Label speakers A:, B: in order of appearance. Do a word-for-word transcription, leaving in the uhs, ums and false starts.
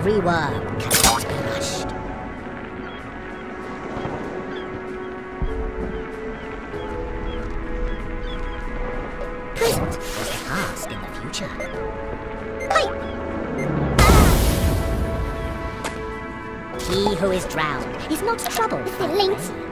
A: Every worm cannot be rushed. Present was the task in the future. Hi! He who is drowned is not trouble for the